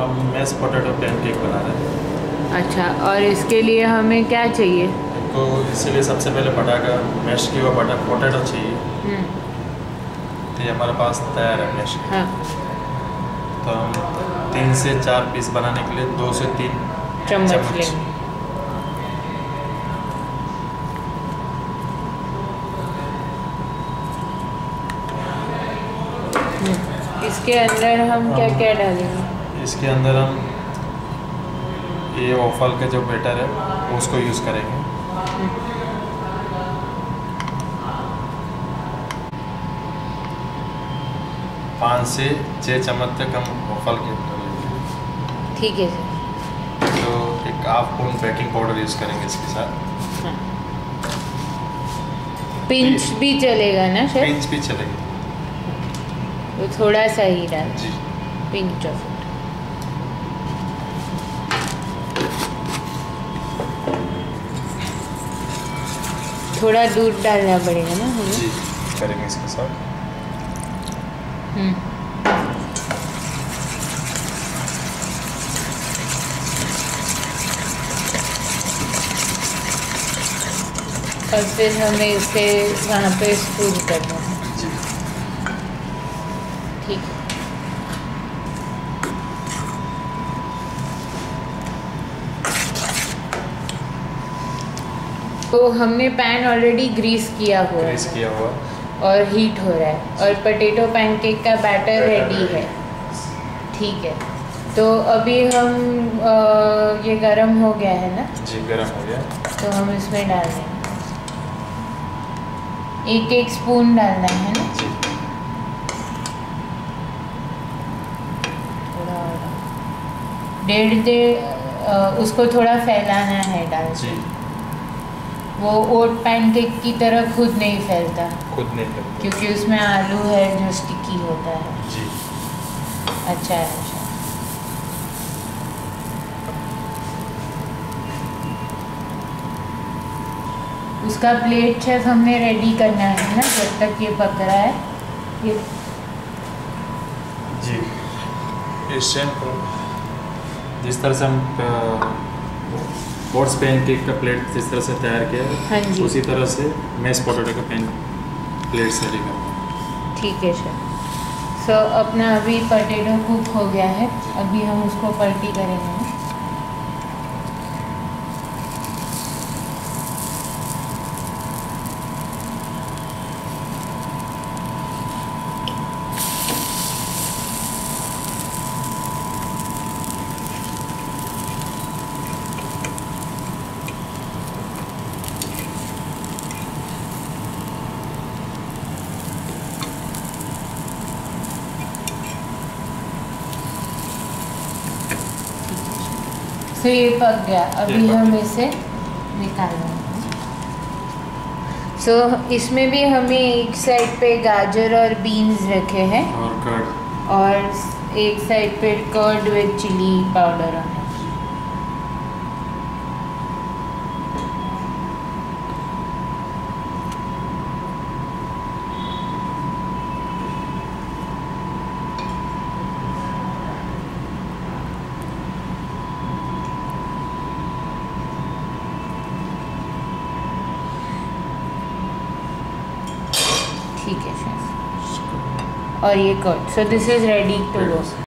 हम mash potato pancake बना रहे हैं। अच्छा, और इसके लिए हमें क्या चाहिए? तो इसीलिए सबसे पहले पटाखा मैश किया हुआ पोटैटो चाहिए। तो ये हमारे पास तैयार है मैश। हाँ। तो हम 3 से 4 पीस बनाने के लिए 2 से 3 चम्मच लेंगे। इसके अंदर हम क्या क्या डालेंगे? इसके अंदर हम ये ओफल का जो बैटर है उसको यूज़ करेंगे। पाँच से 6 चम्मच तक हम ओफल के डालेंगे। ठीक है सर। तो एक half spoon baking powder use करेंगे इसके साथ। हाँ। पिंच भी चलेगा ना सर? पिंच भी चलेगी। तो थोड़ा सा ही डाल जी। Pinch of it. थोड़ा दूध डालना पड़ेगा ना हमें? जी करेंगे इसके साथ। और फिर हमें इसे वहाँ पे स्पून करना है। जी। ठीक है। तो हमने पैन ऑलरेडी ग्रीस किया हुआ है और हीट हो रहा है और पोटैटो पैनकेक का बैटर रेडी है। ठीक है, तो अभी हम ये गरम हो गया है ना? जी गरम हो गया। तो हम इसमें डाल देंगे। 1-1 स्पून डालना है ना? जी। थोड़ा और 1.5 उसको थोड़ा फैलाना है डाल जी। वो ओट पैनकेक की तरह खुद नहीं फैलता, क्योंकि उसमें आलू है जो स्टिकी होता है। जी। अच्छा है। अच्छा, उसका प्लेट शेफ हमने रेडी करना है ना जब तक ये पक रहा है। ये जी इस जिस तरह से हम ओट्स पैनकेक का प्लेट जिस तरह से तैयार किया है, हाँ जी, उसी तरह से मैश पोटैटो का प्लेट से लेगा। ठीक है सर। सो अपना अभी पोटैटो कुक हो गया है, अभी हम उसको पलटी करेंगे ना। तो ये पक गया, अभी हम इसे निकाल लेंगे। सो इसमें भी हमें एक साइड पे गाजर और बीन्स रखे हैं और कर्ड, और एक साइड पे कर्ड विद चिली पाउडर है। ठीक है शेफ, और ये curd. So this is ready to go.